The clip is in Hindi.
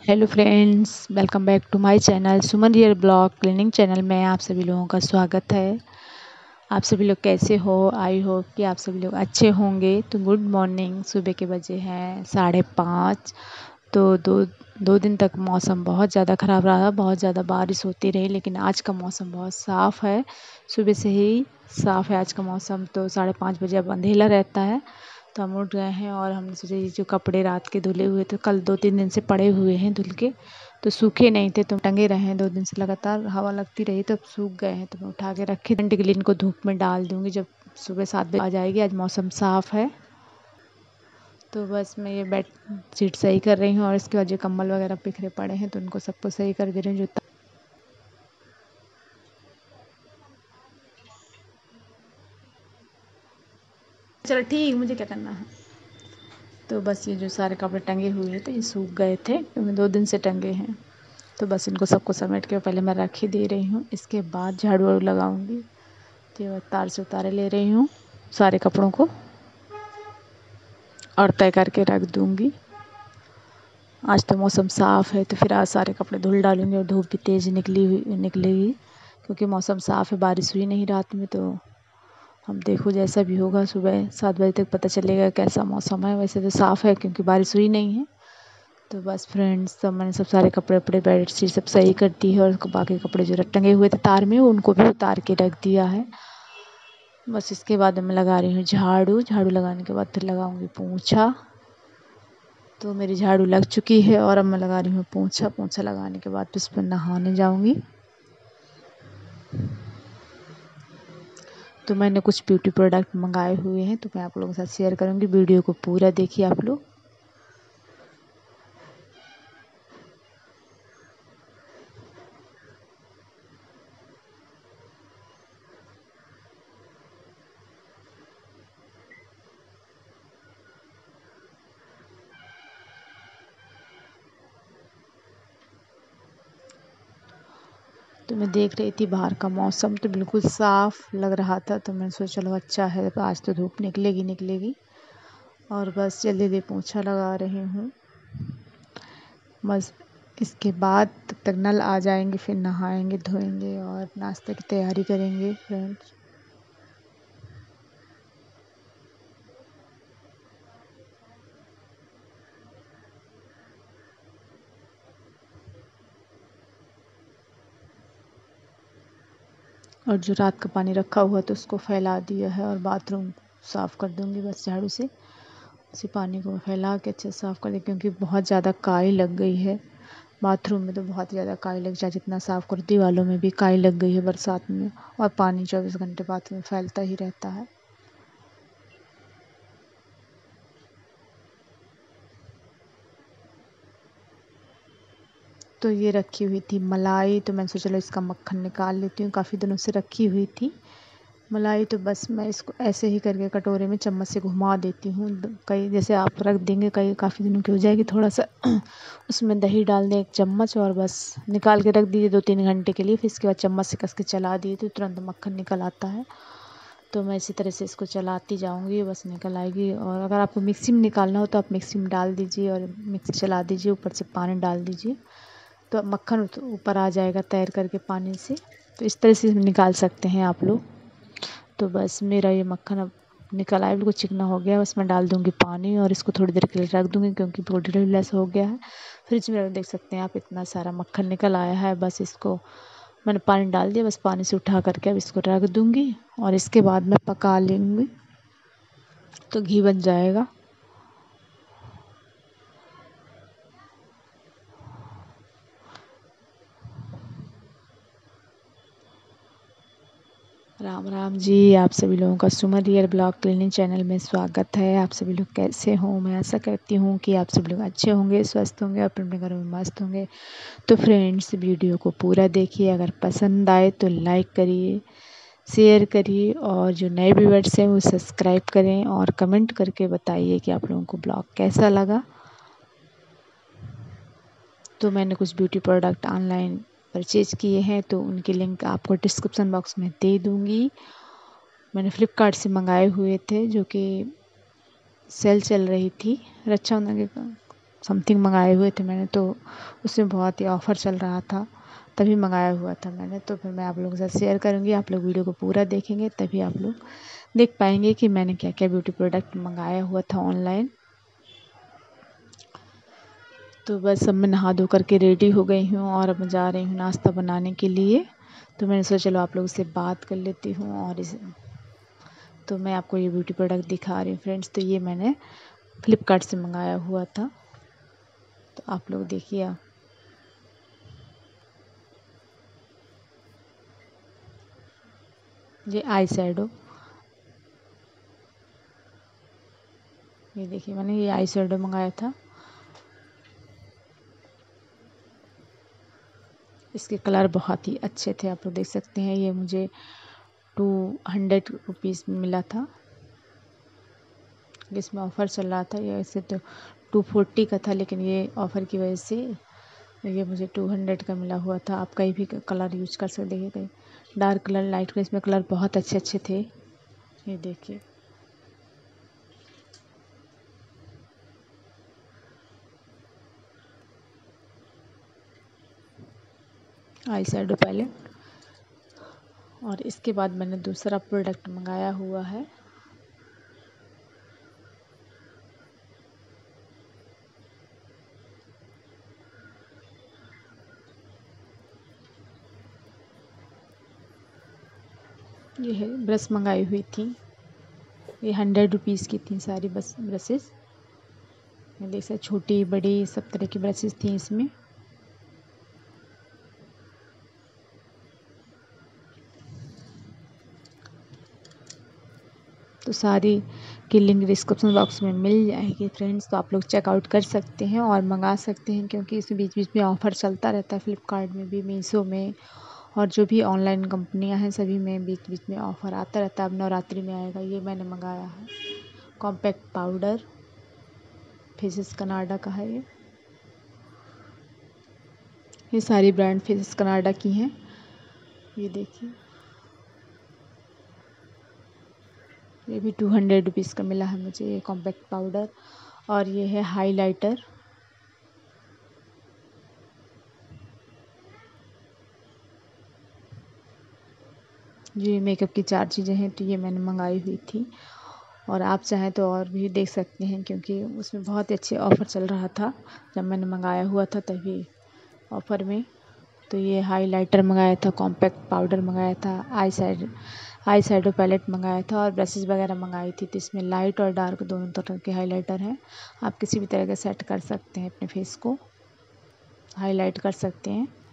Hello friends, welcome back to my channel Suman real blog cleaning channel में आप सभी लोगों का स्वागत है। आप सभी लोग कैसे हो? आई होप कि आप सभी लोग अच्छे होंगे। तो गुड मॉर्निंग। सुबह के बजे हैं 5:30। तो दो दिन तक मौसम बहुत ज़्यादा ख़राब रहा, बहुत ज़्यादा बारिश होती रही, लेकिन आज का मौसम बहुत साफ़ है। सुबह से ही साफ़ है आज का मौसम। तो 5:30 बजे अब अंधेला रहता है। तो हम उठ गए हैं और हमने सोचा ये जो कपड़े रात के धुले हुए थे, कल 2-3 दिन से पड़े हुए हैं धुल के, तो सूखे नहीं थे, तो टंगे रहे हैं 2 दिन से लगातार हवा लगती रही, तो अब सूख गए हैं। तो मैं उठा के रखे घंटे के लिए इनको धूप में डाल दूँगी। जब सुबह 7 बजे आ जाएगी, आज मौसम साफ़ है। तो बस मैं ये बेड शीट सही कर रही हूँ और इसके बाद जो कंबल वगैरह बिखरे पड़े हैं तो उनको सबको सही कर दे रही हूँ। जो चलो ठीक, मुझे क्या करना है। तो बस ये जो सारे कपड़े टंगे हुए थे ये सूख गए थे, क्योंकि 2 दिन से टंगे हैं। तो बस इनको सबको समेट के पहले मैं रख ही दे रही हूँ, इसके बाद झाड़ू वाड़ू लगाऊंगी। तो ये तार से उतारे ले रही हूँ सारे कपड़ों को और तय करके रख दूँगी। आज तो मौसम साफ़ है, तो फिर आज सारे कपड़े धुल डालूँगी और धूप भी तेज़ निकलेगी, क्योंकि मौसम साफ़ है, बारिश हुई नहीं रात में। तो हम देखो जैसा भी होगा सुबह 7 बजे तक पता चलेगा कैसा मौसम है। वैसे तो साफ़ है क्योंकि बारिश हुई नहीं है। तो बस फ्रेंड्स, तो मैंने सब सारे कपड़े वपड़े बेड शीट सब सही कर दी है और बाकी कपड़े जो टंगे हुए थे तार में उनको भी उतार के रख दिया है। बस इसके बाद मैं लगा रही हूँ झाड़ू। झाड़ू लगाने के बाद फिर लगाऊंगी पोंछा। तो मेरी झाड़ू लग चुकी है और अब मैं लगा रही हूँ पोंछा। पोंछा लगाने के बाद उस पर नहाने जाऊँगी। तो मैंने कुछ ब्यूटी प्रोडक्ट मंगाए हुए हैं, तो मैं आप लोगों के साथ शेयर करूँगी। वीडियो को पूरा देखिए आप लोग। तो मैं देख रही थी बाहर का मौसम तो बिल्कुल साफ़ लग रहा था, तो मैंने सोचा चलो अच्छा है, तो आज तो धूप निकलेगी। और बस जल्दी जल्दी पोंछा लगा रही हूँ। बस इसके बाद तब तक नल आ जाएंगे, फिर नहाएंगे धोएंगे और नाश्ते की तैयारी करेंगे फ्रेंड्स। और जो रात का पानी रखा हुआ तो उसको फैला दिया है और बाथरूम साफ़ कर दूँगी बस झाड़ू से। उसी पानी को फैला के अच्छे से साफ़ कर दें, क्योंकि बहुत ज़्यादा काई लग गई है बाथरूम में। तो बहुत ज़्यादा काई लग जाए, जितना साफ़ करो दीवारों में भी काई लग गई है बरसात में। और पानी 24 घंटे बाथरूम में फैलता ही रहता है। तो ये रखी हुई थी मलाई, तो मैंने सोचा चलो इसका मक्खन निकाल लेती हूँ। काफ़ी दिनों से रखी हुई थी मलाई, तो बस मैं इसको ऐसे ही करके कटोरे में चम्मच से घुमा देती हूँ। कई जैसे आप रख देंगे, कई काफ़ी दिनों की हो जाएगी, थोड़ा सा उसमें दही डाल दें 1 चम्मच और बस निकाल के रख दीजिए 2-3 घंटे के लिए। फिर इसके बाद चम्मच से कस के चला दिए तो तुरंत मक्खन निकल आता है। तो मैं इसी तरह से इसको चलाती जाऊँगी, बस निकल आएगी। और अगर आपको मिक्सी में निकालना हो तो आप मिक्सी में डाल दीजिए और मिक्सी चला दीजिए, ऊपर से पानी डाल दीजिए, तो मक्खन ऊपर आ जाएगा तैर करके पानी से। तो इस तरह से निकाल सकते हैं आप लोग। तो बस मेरा ये मक्खन अब निकल आया, बिल्कुल चिकना हो गया। बस मैं डाल दूँगी पानी और इसको थोड़ी देर के लिए रख दूँगी, क्योंकि थोड़ी ढीला हो गया है। फ्रिज में देख सकते हैं आप, इतना सारा मक्खन निकल आया है। बस इसको मैंने पानी डाल दिया, बस पानी से उठा करके अब इसको रख दूँगी और इसके बाद मैं पका लूँगी, तो घी बन जाएगा। राम राम जी, आप सभी लोगों का Suman real blog cleaning channel में स्वागत है। आप सभी लोग कैसे हो? मैं आशा करती हूँ कि आप सभी लोग अच्छे होंगे, स्वस्थ होंगे और अपने घरों में मस्त होंगे। तो फ्रेंड्स, वीडियो को पूरा देखिए। अगर पसंद आए तो लाइक करिए, शेयर करिए और जो नए व्यूअर्स हैं वो सब्सक्राइब करें और कमेंट करके बताइए कि आप लोगों को ब्लॉग कैसा लगा। तो मैंने कुछ ब्यूटी प्रोडक्ट ऑनलाइन परचेज़ किए हैं, तो उनकी लिंक आपको डिस्क्रिप्शन बॉक्स में दे दूँगी। मैंने फ़्लिपकार्ट से मंगाए हुए थे, जो कि सेल चल रही थी रक्षाबंधन के समथिंग मंगाए हुए थे मैंने, तो उसमें बहुत ही ऑफ़र चल रहा था, तभी मंगाया हुआ था मैंने। तो फिर मैं आप लोगों के साथ शेयर करूँगी, आप लोग वीडियो को पूरा देखेंगे तभी आप लोग देख पाएंगे कि मैंने क्या क्या ब्यूटी प्रोडक्ट मंगाया हुआ था ऑनलाइन। तो बस अब मैं नहा धो करके रेडी हो गई हूँ और अब मैं जा रही हूँ नाश्ता बनाने के लिए। तो मैंने सोचा चलो आप लोगों से बात कर लेती हूँ। और तो मैं आपको ये ब्यूटी प्रोडक्ट दिखा रही हूँ फ्रेंड्स। तो ये मैंने फ्लिपकार्ट से मंगाया हुआ था, तो आप लोग देखिए। ये आई शैडो, ये देखिए मैंने ये आई शैडो मंगाया था। इसके कलर बहुत ही अच्छे थे, आप लोग देख सकते हैं। ये मुझे 200 रुपीज़ में मिला था, इसमें ऑफ़र चल रहा था। ये ऐसे तो 240 का था, लेकिन ये ऑफ़र की वजह से ये मुझे 200 का मिला हुआ था। आप कहीं भी कलर यूज कर सकते, देखिए कहीं डार्क कलर, लाइट कलर, इसमें कलर बहुत अच्छे अच्छे थे। ये देखिए आई शैडो पैलेट। और इसके बाद मैंने दूसरा प्रोडक्ट मंगाया हुआ है। ये है ब्रश मंगाई हुई थी, ये 100 रुपीज़ की थी सारी बस ब्रशेस। ये देख सकते छोटी बड़ी सब तरह की ब्रशेस थी इसमें। तो सारी की लिंक डिस्क्रिप्शन बॉक्स में मिल जाएगी फ्रेंड्स, तो आप लोग चेकआउट कर सकते हैं और मंगा सकते हैं, क्योंकि इसमें बीच बीच में ऑफ़र चलता रहता है। फ्लिपकार्ट में भी, मीशो में, और जो भी ऑनलाइन कंपनियां हैं सभी में बीच बीच में ऑफ़र आता रहता है। अब नवरात्रि में आएगा। ये मैंने मंगाया है कॉम्पैक्ट पाउडर, फेसेस कनाडा का है ये सारी ब्रांड फेसेस कनाडा की हैं। ये देखिए ये भी 200 रुपीज़ का मिला है मुझे, ये कॉम्पैक्ट पाउडर। और ये है हाइलाइटर, ये मेकअप की 4 चीज़ें हैं, तो ये मैंने मंगाई हुई थी। और आप चाहें तो और भी देख सकते हैं, क्योंकि उसमें बहुत ही अच्छे ऑफ़र चल रहा था जब मैंने मंगाया हुआ था, तभी ऑफ़र में। तो ये हाइलाइटर मंगाया था, कॉम्पैक्ट पाउडर मंगाया था, आई शैडो पैलेट मंगाया था, और ब्रशेस वगैरह मंगाई थी। तो इसमें लाइट और डार्क दोनों तरह के हाइलाइटर हैं। आप किसी भी तरह का सेट कर सकते हैं, अपने फेस को हाईलाइट कर सकते हैं।